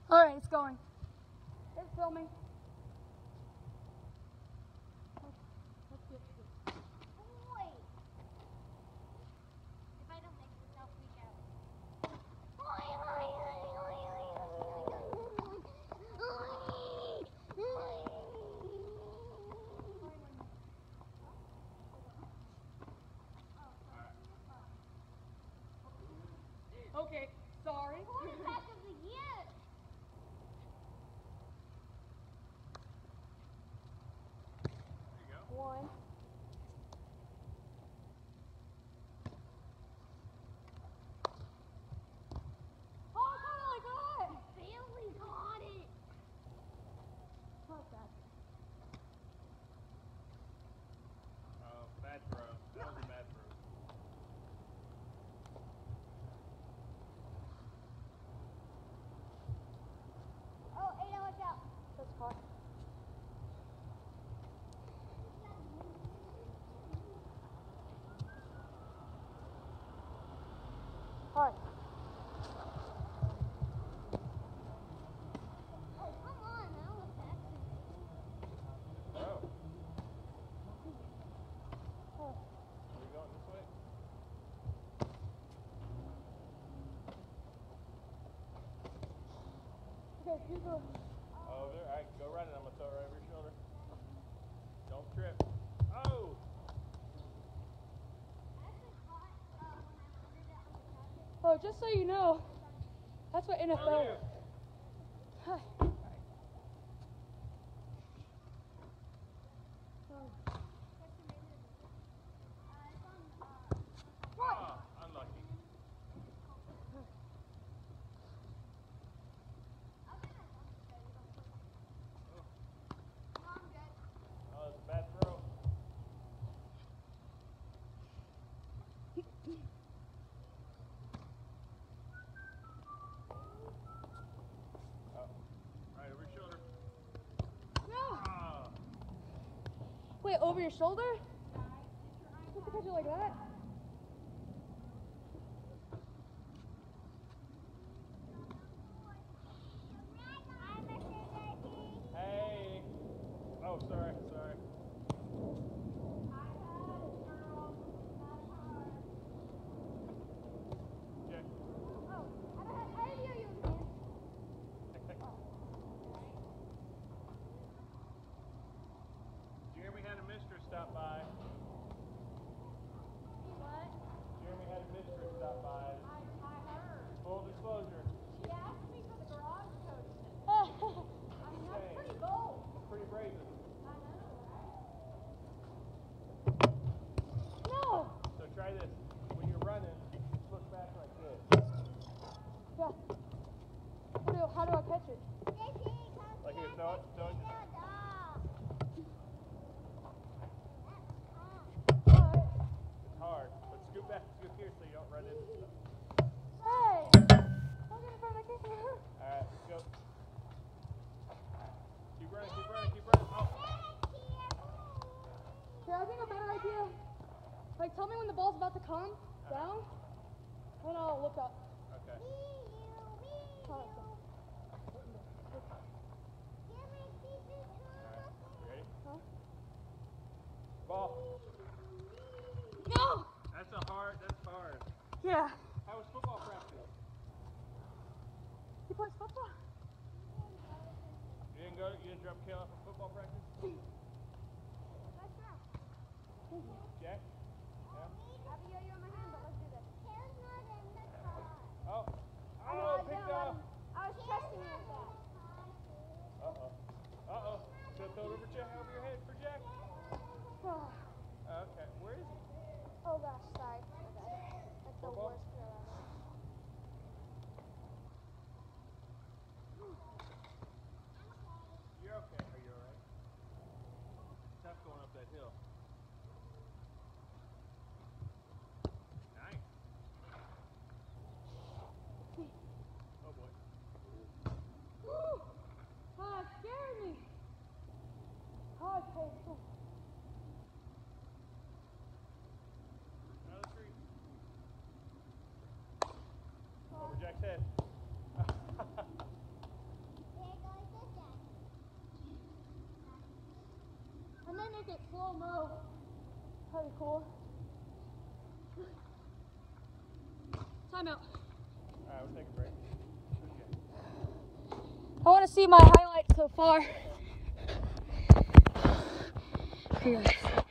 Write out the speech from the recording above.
All right, it's going. It's filming. Okay, sorry. Quarterback of the year. There you go. One. Oh, I kind of like that. Bailey got it. Not bad. Oh, bad throw. That was a bad throw. Oh, Ada, watch out. That's hot. Hard. Oh, come on. Now we're passing. Oh. Oh. Are we going this way? Okay, you go. Oh, over there? All right, go right, and I'm going to throw it right over your shoulder. Don't trip. Oh! Oh, just so you know, that's what NFL Oh, is. Hi. Ah, unlucky. Oh, that's a bad throw. Oh, right over your shoulder. No. Ah. Wait, over your shoulder? You have to catch it like that? Hey. Oh, sorry, sorry. Check. Jeremy had a mistress stop by. What? Jeremy had a mistress stop by. I heard. Full disclosure. She asked me for the garage coach. Oh. I mean, that's pretty bold. It's pretty brazen. I know, No. So try this. When you're running, look back like this. Yeah. How do I catch it? Like here, throw it, throw it. Alright. It's hard, but scoot back, scoot here so you don't run into stuff. Hey! I'm gonna find my camera. Alright, let's go. Keep running, keep running, keep running. Oh. Yeah, I think a better idea. Like, tell me when the ball's about to come down, and I'll look up. Okay. Alright, so. Alright, you ready? Huh? Ball. No! That's hard. Yeah. How was football practice? He plays football. You didn't drop Kale off for football practice? Jack? Yeah? Abigail, you're on my hand, but let's do this. Oh. I know, Oh, I picked know. up. I was trusting you with that. Uh-oh. Uh-oh. Should I throw it over your head for Jack? Oh, Okay. Where is he? oh gosh, sorry. That's the Football? worst throw ever. You're okay. Are you alright? Tough going up that hill. Nice. might make it slow-mo. Pretty cool. Timeout. Alright, we'll take a break. I want to see my highlights so far. Here, guys.